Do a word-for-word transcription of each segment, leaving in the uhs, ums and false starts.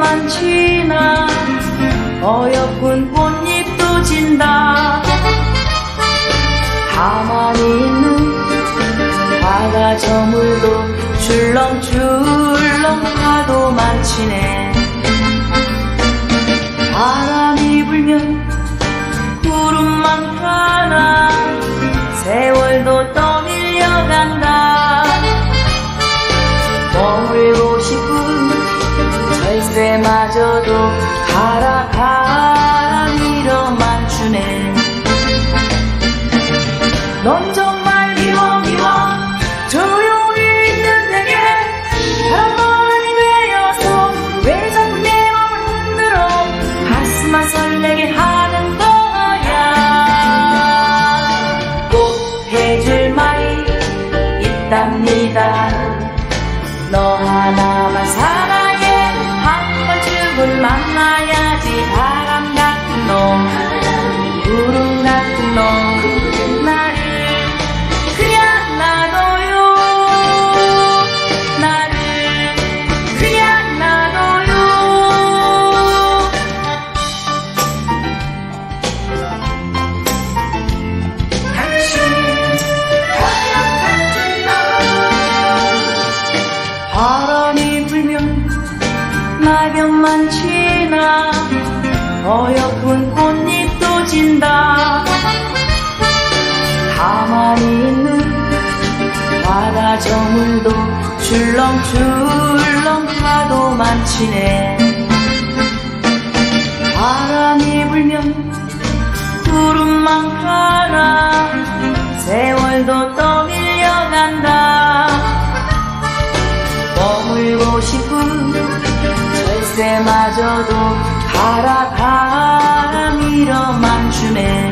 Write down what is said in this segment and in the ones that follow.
낙엽만 지나 어여쁜 꽃잎도 진다. 가만히 있는 바다 저물도 출렁출렁 파도만 치네. 바람이 불면 구름만 가나 세월도 떠밀려간다. 머물고 싶은 절새마저도 가라 가라 밀어만 주네. 넌 정말 미워 미워 조용히 있는 내게 바람이 되어서 왜 자꾸 내 맘을 흔들어 가슴만 설레게 하는 거야. 꼭 해줄 말이 있답니다. 너 하나만 사랑해. 한 번쯤은 만나야지. 바람 같은 놈 구름 같은 놈 나를 그냥 놔둬요. 나를 그냥 놔둬요. 당신은 바람 같은 놈. 바람이 불면 낙엽만 지나 어여쁜 꽃잎도 진다. 가만히 있는 바다 저물도 출렁출렁 파도만 치네. 바람이 불면 구름만 가나 세월도 떠밀려간다. 머물고 싶은 절새마저도 가라 가라 밀어만 주네.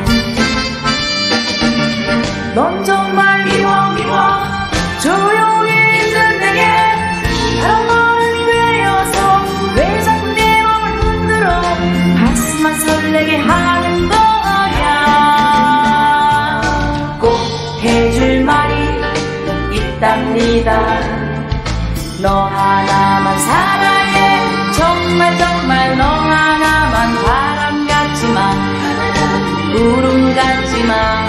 넌 정말 미워 미워 조용히 있는 내게 바람이 되어서 왜 자꾸 내 맘을 흔들어 가슴만 설레게 하는 거야. 꼭 해줄 말이 있답니다. 너 하나만 사랑해. 정말 정말 너 하나만. 바람 같지만 구름 같지만